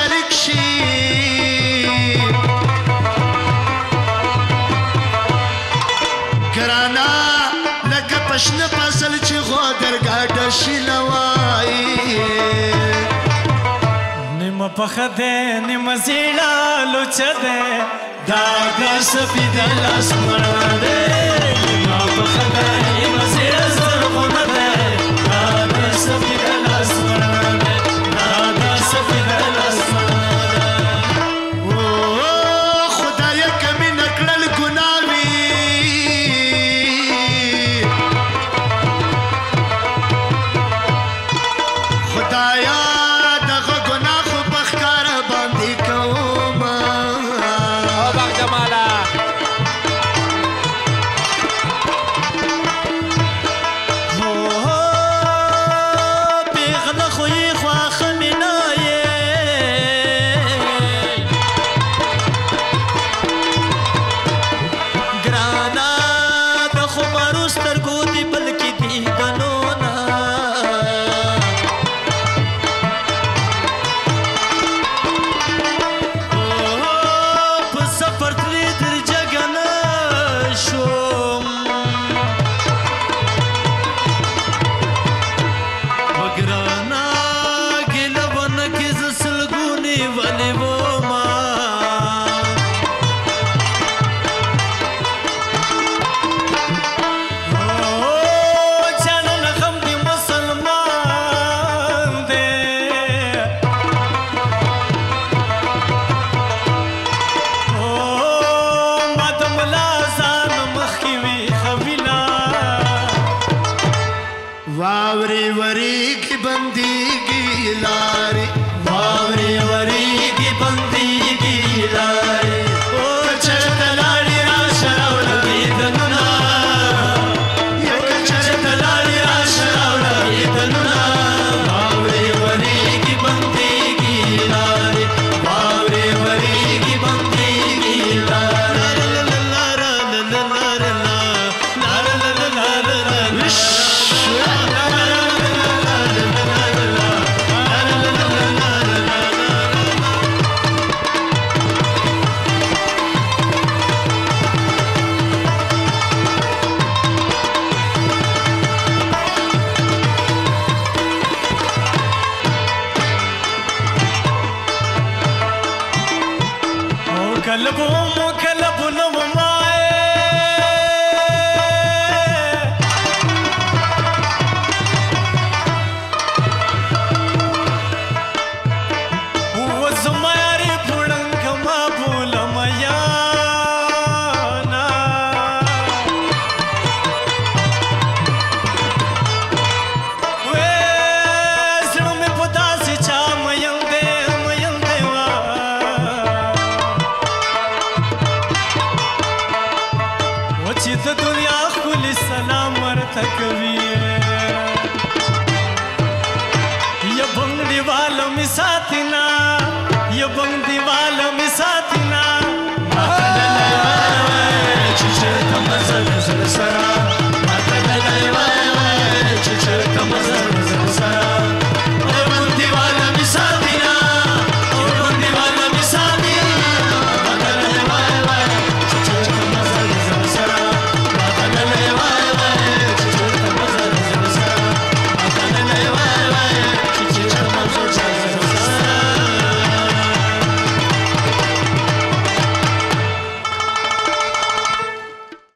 شریک شي ګرانا لکه پشنه فصل چې غودرګاډه شي لوایي نیمه پخه ده نیمه زیړه لوچه ده دا د سپید لاس مړه ده نیمه پخه ده نیمه زیړه زرغونه ده دا د سپید لاس مړه ده دا د سپید لاس مړه ده خدایه کمې نه کړل ګناوي خدایه دغه ګناه خو په ښکاره باندې کومه वावरी वरी की बंदी की लारी वावरी वरी की बंदी की लारी ओ कचर लाड़ी राशरावला बेदनुना ये कचर लाड़ी राशरावला बेदनुना वावरी वरी की बंदी की लारी वावरी वरी की बंदी की लारी ला ला ला ला ला ला ला ला कलबो मुकलब नवमाए वो जुमारी पुड़ंग मा भूल मयाना वे सण में पुदा से चा मयंदे वा चित दुनिया खुली सलाम मरतकवी ये बंगली वालों में साथना ये बंगली वालों में